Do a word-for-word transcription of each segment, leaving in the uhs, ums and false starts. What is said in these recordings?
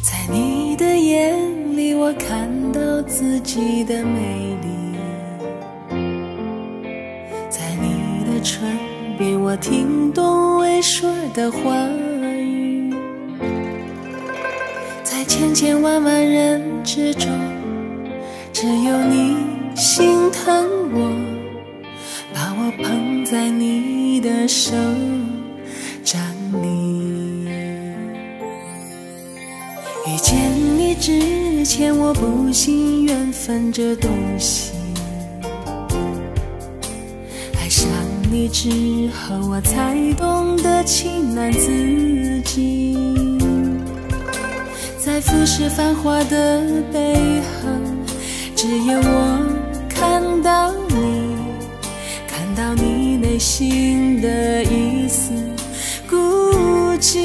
在你的眼里，我看到自己的美丽。在你的唇边，我听懂未说的话语。在千千万万人之中，只有你心疼我，把我捧在你的手掌里。遇见你之前，我不信缘分这东西，爱上你之后，我才懂得情难自禁。在浮世繁华的背后，只有我看到你，看到你内心的一丝孤寂。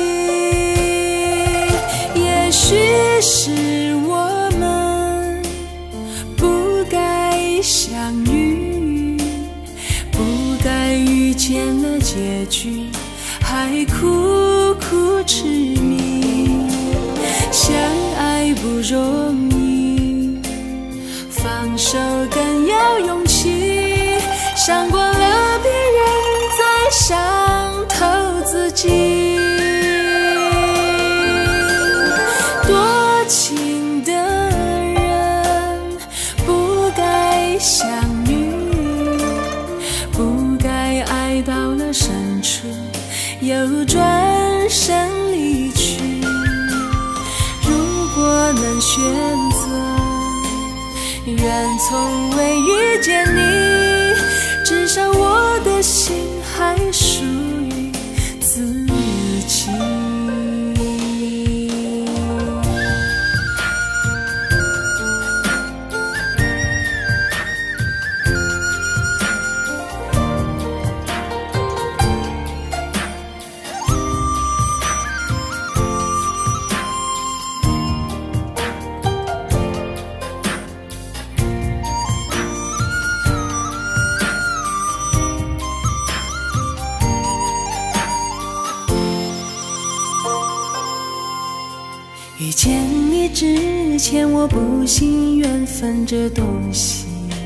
也许是我们不该相遇，不该遇见了结局，还苦苦痴迷。相爱不容易，放手更要勇气，伤过了别人，再伤透自己。多情的人不该相遇，不该爱到了深处又转身离去。如果能选择，愿从未遇见你，至少我的心还属于自己。遇见你之前，我不信缘分这东西，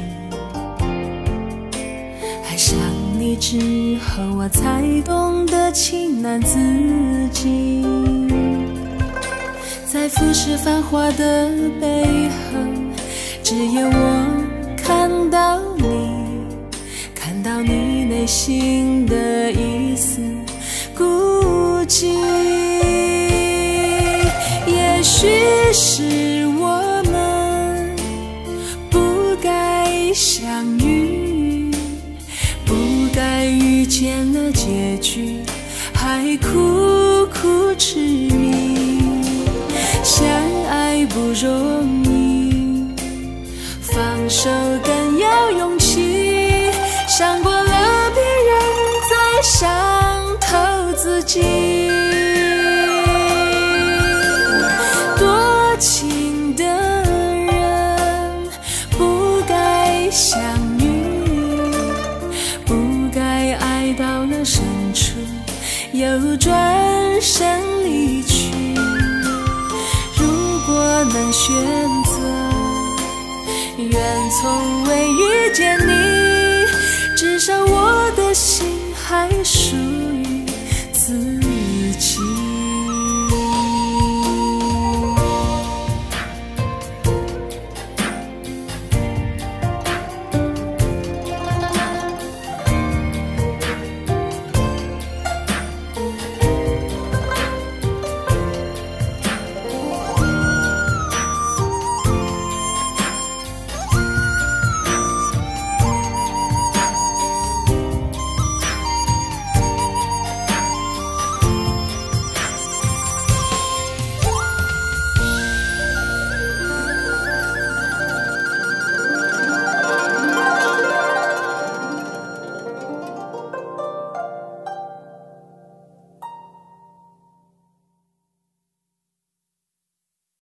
爱上你之后，我才懂得情难自禁。在浮世繁华的背后，只有我看到你，看到你内心的一丝孤寂。也许是我们不该相遇，不该遇见了结局，还苦苦痴迷。相爱不容易，放手更要勇气，伤过了别人，再伤透自己。多情的人不该相遇，不该爱到了深处又转身离去。如果能选择，愿从未遇见你，至少我的心还属于